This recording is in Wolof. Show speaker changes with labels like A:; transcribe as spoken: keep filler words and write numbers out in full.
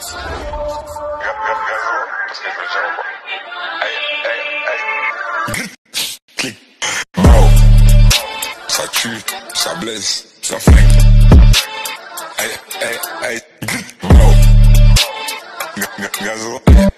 A: Bro, ça tue, ça blesse, ça flingue. Aïe, aïe, aïe. Bro, gazo.